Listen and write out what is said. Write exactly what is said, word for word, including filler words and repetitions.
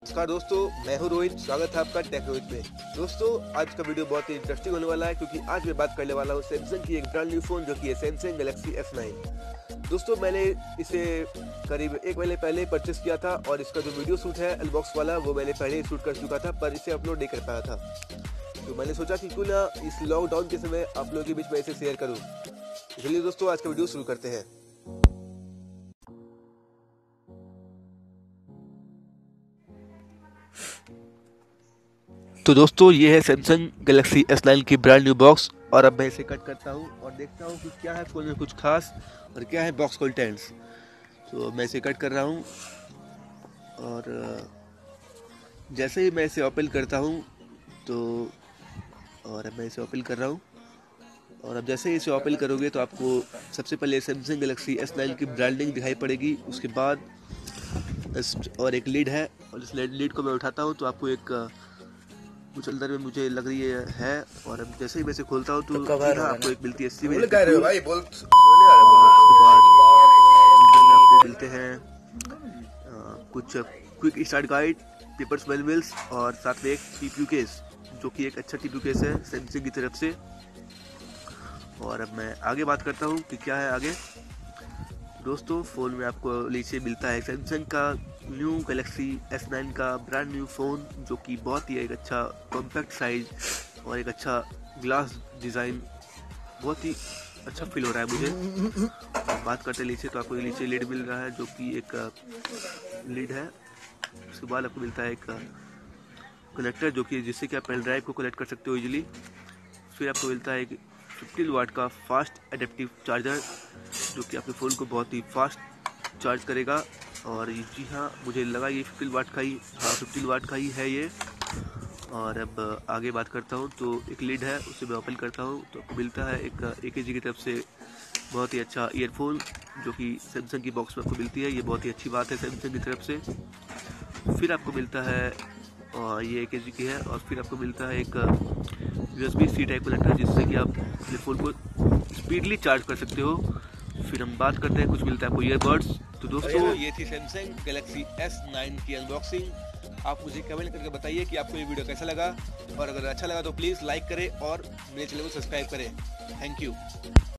नमस्कार दोस्तों, मैं हूं रोहित। स्वागत है आपका टेक रोहित में। दोस्तों, आज का वीडियो बहुत ही इंटरेस्टिंग होने वाला है क्योंकि आज मैं बात करने वाला हूं सैमसंग की एक ब्रांड न्यू फोन जो कि है सैमसंग गैलेक्सी एस नाइन। दोस्तों, मैंने इसे करीब एक महीने पहले परचेस किया था और इसका जो वीडियो शूट है अनबॉक्स वाला वो मैंने पहले ही शूट कर चुका था, पर इसे अपलोड नहीं कर पाया था। तो मैंने सोचा कि क्यों ना इस लॉकडाउन के समय आप लोगों के बीच में इसे शेयर करूँ। चलिए दोस्तों, आज का वीडियो शुरू करते हैं। तो दोस्तों, ये है सैमसंग गैलेक्सी एस नाइन की ब्रांड न्यू बॉक्स और अब मैं इसे कट करता हूँ और देखता हूँ कि क्या है फोन में कुछ खास और क्या है बॉक्स कंटेंट्स। तो मैं इसे कट कर रहा हूँ और जैसे ही मैं इसे ओपन करता हूँ तो और अब मैं इसे ओपन कर रहा हूँ और अब जैसे ही इसे ओपन करोगे तो आपको सबसे पहले सैमसंग गैलेक्सी एस नाइन की ब्रांडिंग दिखाई पड़ेगी। उसके बाद और एक लीड है और इस लीड को मैं उठाता हूँ तो आपको एक कुछ अंदर में मुझे लग रही है, है और अब जैसे ही मैं इसे खोलता हूँ तो सीधा आपको एक मिलती है सीमेंट। उसके बाद आपको मिलते हैं कुछ क्विक स्टार्ट गाइड, पेपर स्मेल मिल्स और साथ में एक टीपीयू केस जो कि एक अच्छा टीपीयू केस है सैमसंग की तरफ से। और अब मैं आगे बात करता हूँ कि क्या है आगे। दोस्तों, फ़ोन में आपको नीचे मिलता है सैमसंग का न्यू गैलेक्सी एस नाइन का ब्रांड न्यू फ़ोन जो कि बहुत ही एक अच्छा कॉम्पैक्ट साइज और एक अच्छा ग्लास डिज़ाइन, बहुत ही अच्छा फील हो रहा है मुझे। बात करते हैं नीचे तो आपको नीचे लीड मिल रहा है जो कि एक लीड है। उसके बाद आपको मिलता है एक कनेक्टर जो कि जिससे कि आप पेन ड्राइव को कनेक्ट कर सकते हो इजीली। फिर आपको मिलता है एक फिफ्टीन वाट का फास्ट एडेप्टिव चार्जर जो कि आपके फ़ोन को बहुत ही फास्ट चार्ज करेगा। और जी हाँ, मुझे लगा ये फिफ्टीन वाट का ही हाँ फिफ्टीन वाट का ही है ये। और अब आगे बात करता हूँ तो एक लीड है, उसे मैं ओपन करता हूँ तो आपको मिलता है एक ए के जी की तरफ से बहुत ही अच्छा ईयरफोन जो कि सैमसंग की बॉक्स में आपको मिलती है। ये बहुत ही अच्छी बात है सैमसंग की तरफ से। फिर आपको मिलता है और ये ए के जी की है और फिर आपको मिलता है एक U S B C type connector जिससे कि आप अपने फ़ोन को स्पीडली चार्ज कर सकते हो। फिर हम बात करते हैं कुछ मिलता है आपको ईयरबड्स। तो दोस्तों, ये थी सैमसंग गैलेक्सी एस नाइन की अनबॉक्सिंग। आप मुझे कमेंट करके बताइए कि आपको ये वीडियो कैसा लगा और अगर अच्छा लगा तो प्लीज़ लाइक करें और मेरे चैनल को सब्सक्राइब करें। Thank you.